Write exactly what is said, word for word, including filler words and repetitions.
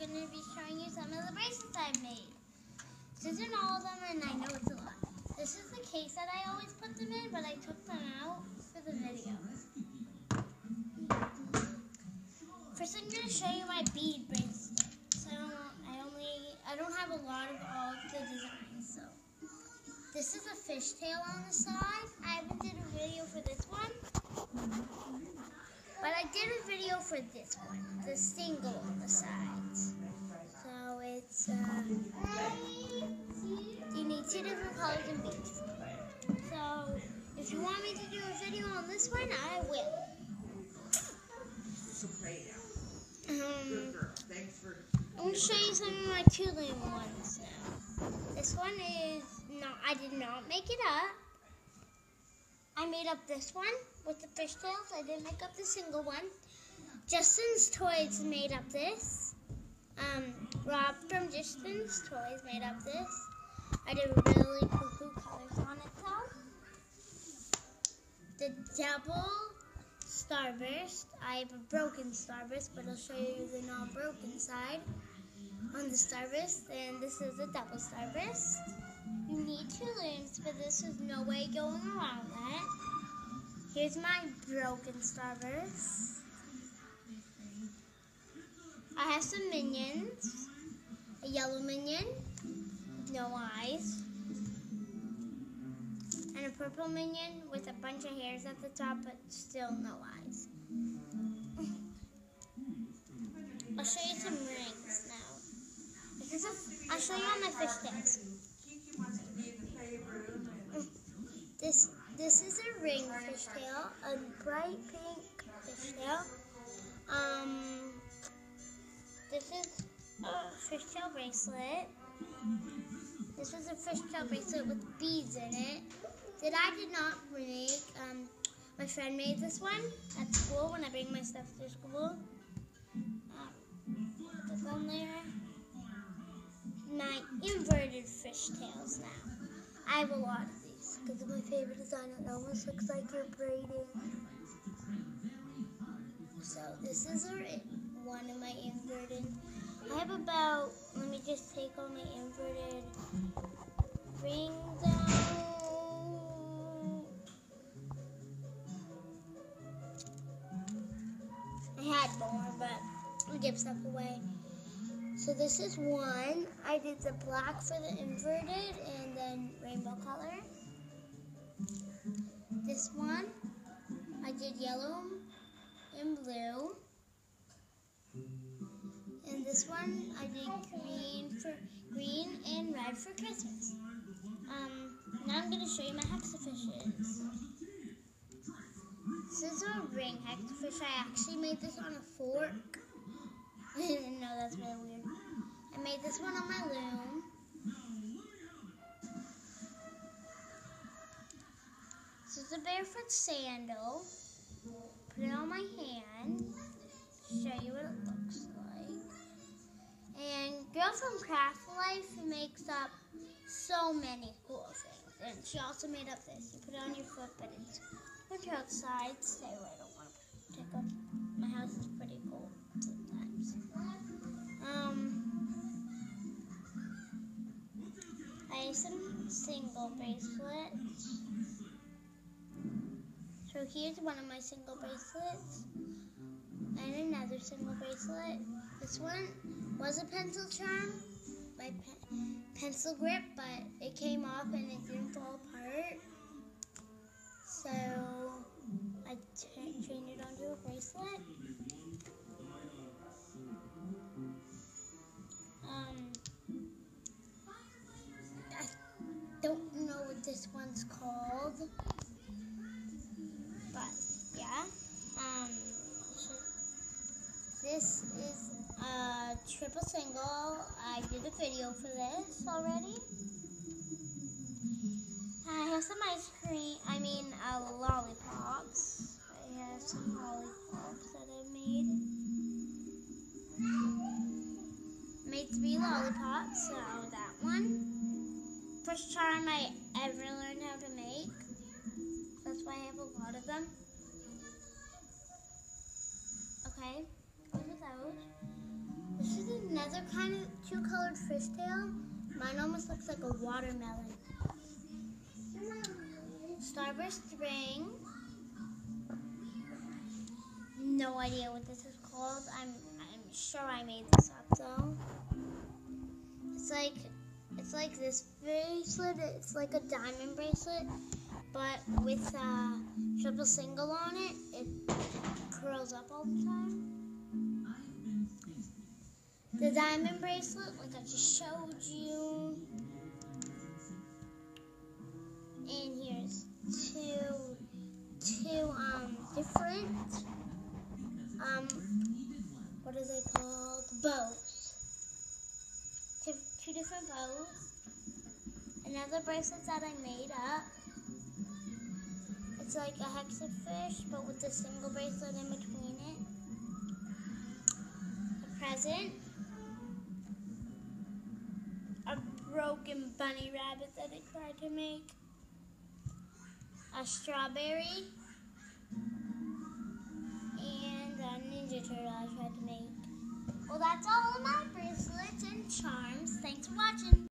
going to be showing you some of the bracelets I've made. This isn't all of them, and I know it's a lot. This is the case that I always put them in, but I took them out for the video. First, I'm going to show you my bead bracelet. So I don't, I only, I don't have a lot of all of the designs. So this is a fishtail on the side. I haven't did a video for this one, but I did a video for this one, the single on the sides. So it's, uh, you need two different colors and beads. So if you want me to do a video on this one, I will. Um, I'm going to show you some of my two-lane ones now. This one is, no, I did not make it up. I made up this one with the fishtails. I didn't make up the single one. Justin's Toys made up this. Um, Rob from Justin's Toys made up this. I did really cool, cool colors on it though. The double Starburst. I have a broken Starburst, but I'll show you the non-broken side on the Starburst. And this is a double Starburst. You need two looms, but this is no way going around that. Here's my broken Starburst. I have some minions. A yellow minion, no eyes. And a purple minion with a bunch of hairs at the top, but still no eyes. I'll show you some rings now. This is a, I'll show you all my fishtails. This this is a ring fishtail, a bright pink fishtail. Um, this is a fishtail bracelet. This was a fishtail bracelet with beads in it that I did not make. Um, my friend made this one at school when I bring my stuff to school. Um, put this on there. My inverted fishtails now. I have a lot of these because of my favorite design. It almost looks like you're braiding. So this is a, one of my inverted. I have about, let me just take all my inverted rings out. I had more, but I give stuff away. So this is one. I did the black for the inverted and then rainbow color. This one, I did yellow and blue. And this one, I did green for green and red for Christmas. Um, now I'm going to show you my hexafishes. This is a ring hexafish. I actually made this on a fork. I didn't know, that's really weird. I made this one on my loom. This is a barefoot sandal. Put it on my hand. Show you what it looks like. And Girl from Craft Life makes up so many cool things. And she also made up this. You put it on your foot, but it's winter outside. Stay away, I don't want to take up. My house is pretty cold sometimes. Um, I have some single bracelets. So here's one of my single bracelets. And another single bracelet. This one was a pencil charm, my pe pencil grip, but it came off and it didn't fall apart. So I chained it onto a bracelet. Um, I don't know what this one's called, but yeah. Um, this is a triple single. I did a video for this already. I have some ice cream, I mean uh, lollipops. I have some lollipops that I made. Made three lollipops, so that one. First charm I ever learned how to make. That's why I have a lot of them. Okay, what is those? This is another kind of two-colored fishtail. Mine almost looks like a watermelon. Starburst ring. No idea what this is called. I'm I'm sure I made this up though. It's like it's like this bracelet. It's like a diamond bracelet, but with a triple single on it. It curls up all the time. The diamond bracelet, like I just showed you. And here's two two um different um what are they called? Bows. Two, two different bows. Another bracelet that I made up. It's like a hexafish, but with a single bracelet in between it. A present. A broken bunny rabbit that I tried to make. A strawberry. And a Ninja Turtle I tried to make. Well, that's all of my bracelets and charms. Thanks for watching.